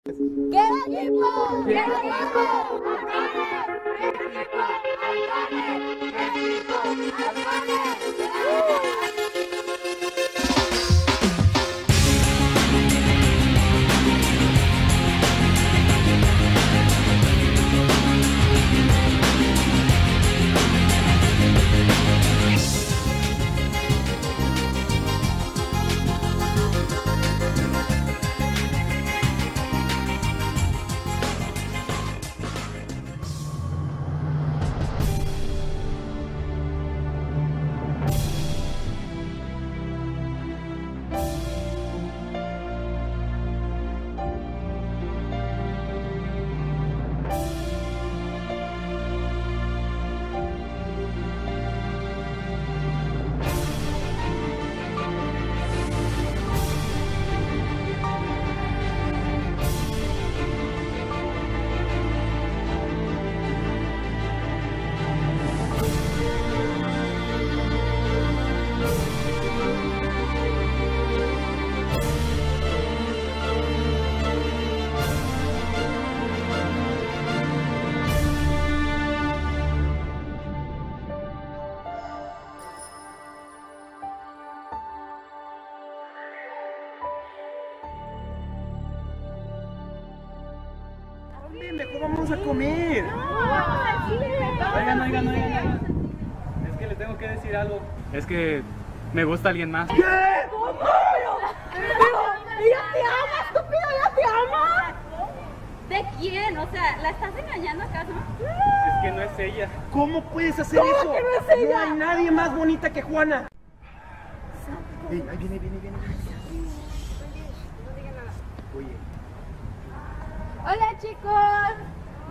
¡Qué equipo! ¡Qué equipo! Mejor vamos a comer. Oigan. Es que le tengo que decir algo. Es que me gusta alguien más. ¿Qué? ¿Cómo? ¡Ella te ama, estúpido! ¡Ella te ama! ¿De quién? O sea, ¿la estás engañando acaso? Es que no es ella. ¿Cómo puedes hacer eso? ¿Cómo que no es ella? No hay nadie más bonita que Juana. Ey, ahí viene. Oye. Hola chicos.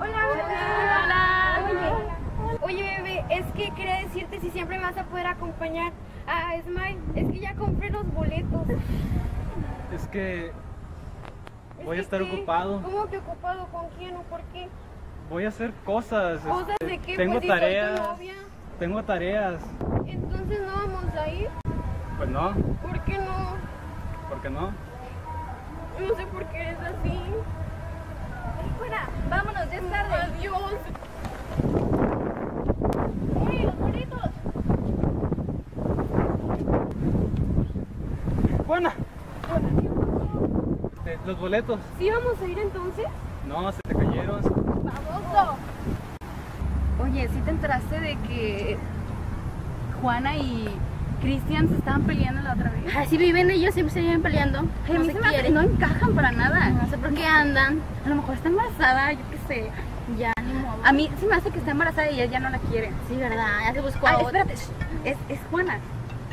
Hola. Oye bebé, es que quería decirte si siempre me vas a poder acompañar a Smile. Es que ya compré los boletos. Es que voy a Es estar que, ocupado. ¿Cómo que ocupado? ¿Con quién o por qué? Voy a hacer cosas. ¿Cosas de qué? Tengo Pues, si soy tu tareas. novia. Tengo tareas. Entonces no vamos a ir. Pues no. ¿Por qué no? ¿Por qué no? No sé por qué eres así. Fuera, vámonos, ya es tarde. Adiós. ¡Ey, los bonitos! Juana. Los boletos. ¿Sí vamos a ir entonces? No, se te cayeron. ¡Baboso! Oye, ¿sí te enteraste de que Juana y Cristian se estaban peleando la otra vez? Así viven ellos, siempre se viven peleando. Ay, a mí se me hace que no encajan para nada. No sé por qué andan. A lo mejor está embarazada, yo qué sé. Ya, ni modo. A mí se me hace que está embarazada y ella ya no la quiere. Sí, verdad, ya se buscó Ay, a otra. espérate, es Juana.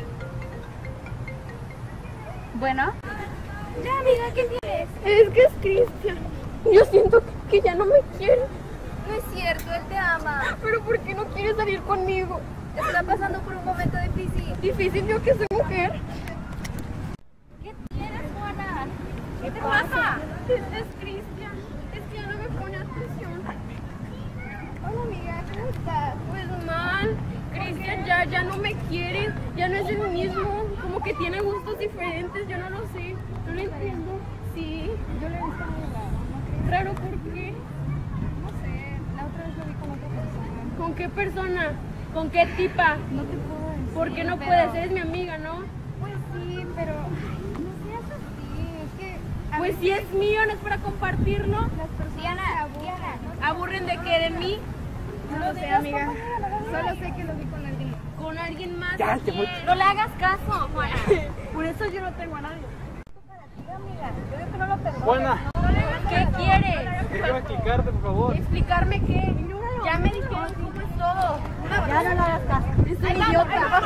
Bueno, Ya, amiga, ¿qué tienes? Es que es Cristian. Yo siento que ya no me quiere. no es cierto, él te ama. Pero ¿por qué no quiere salir conmigo? Está pasando por un momento difícil. Difícil yo que soy mujer. ¿Qué tienes, Juana? ¿Qué te pasa? pasa? Es Cristian. Es que ya no me pone atención. Hola, amiga, ¿cómo estás? Pues mal. Cristian ya no me quiere. Ya no es el mismo. Como que tiene gustos diferentes. Yo no lo sé. No lo entiendo. Sí. Yo le he visto muy raro, ¿no crees? Raro, ¿por qué? No sé, la otra vez lo vi con otra persona. ¿Con qué persona? ¿Con qué tipa? No te puedo decir. ¿Por qué no pero- puedes? Eres mi amiga, ¿no? Pues sí, pero ay, no seas así. Es que a Pues veces si es mío, no es para compartirlo. las personas se aburren. ¿Aburren de qué? ¿De mí? No lo sé, amiga. Solo sé que lo vi con alguien más. ¿Con alguien más? Ya, te ¿Quién? voy- No le hagas caso, Juana. Por eso yo no tengo a nadie. Amiga, yo digo que no lo perdones. Juana, ¿Qué quieres? quiero explicarte, por favor. ¿Explicarme qué? Ya me dijeron cómo es todo. Ya no le hagas caso. Es un idiota.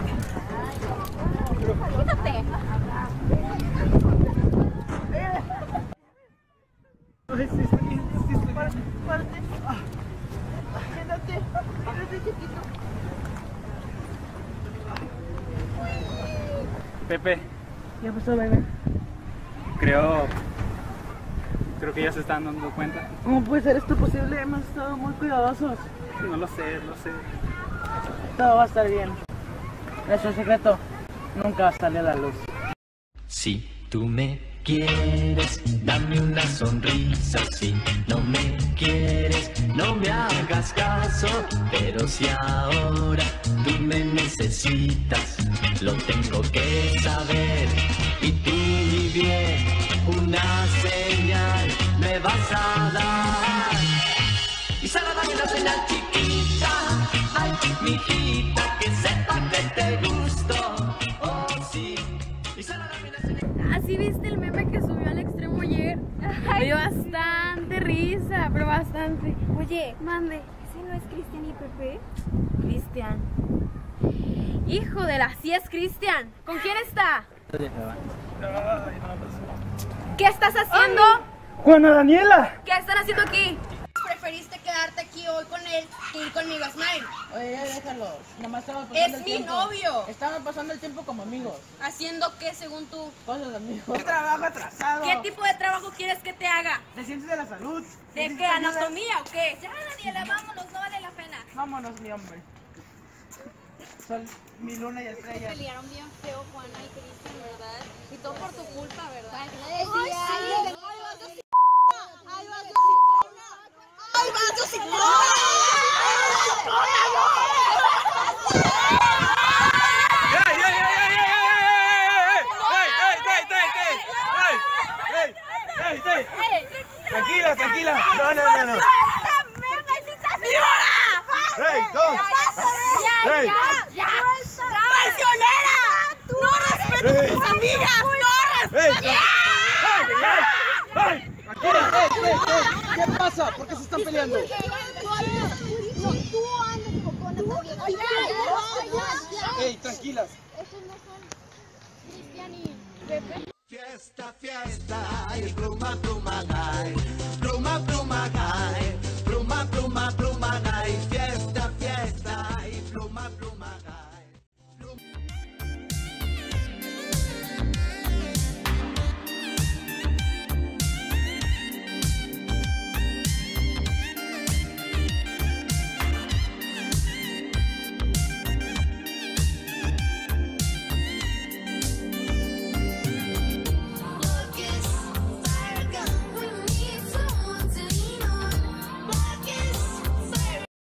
Quítate. Ay, sí, está bien. Pepe. ¿Qué pasó, bebé? Creo que ya se están dando cuenta. ¿Cómo puede ser esto posible? Hemos estado muy cuidadosos. No lo sé. Todo va a estar bien. Nuestro secreto nunca sale a la luz. Si tú me quieres, dame una sonrisa. Si no me quieres, no me hagas caso. Pero si ahora tú me necesitas, lo tengo que saber. Y tú, mi bien, una señal me vas a dar. Y solo dame una señal chiquita, ay, mijita, que sepa que te gusto. Oh, sí. Y solo dame una señal. ¿Así viste el meme que subió al extremo ayer? Me dio bastante risa, pero bastante. Oye, Mande. ¿ese no es Cristian y Pepe? Cristian. Hijo de la, sí es Cristian. ¿Con quién está? ¿Qué estás haciendo? Juana Daniela. ¿Qué están haciendo aquí? Preferiste quedarte aquí hoy con él que ir conmigo a Smile. Oye, ya déjalos. Nomás estaba pasando Es el mi tiempo. novio. Estaban pasando el tiempo como amigos. ¿Haciendo qué según tú? Cosas de amigos. ¿Qué trabajo atrasado? ¿Qué tipo de trabajo quieres que te haga? ¿De ciencias de la salud? ¿De qué? ¿Anatomía o qué? Ya, Daniela, vámonos, no vale la pena. Vámonos, mi hombre. Sol, mi luna y estrella. Pelearon bien feo Juana y Cristian, ¿verdad? Y todo por tu culpa, ¿verdad? Tranquila, tranquila. No. ¡Ey, dos! ¡Ey! ¡Ya! ¡Traicionera! ¡No respetas a tus amigas! ¡No ¡Ey! ¡Ay! ¿Qué pasa? ¿Por qué se están peleando? Ey, tranquilas. Esos no son Cristian y Pepe. Fiesta, fiesta, y pluma, pluma, ay, pluma, pluma, ay.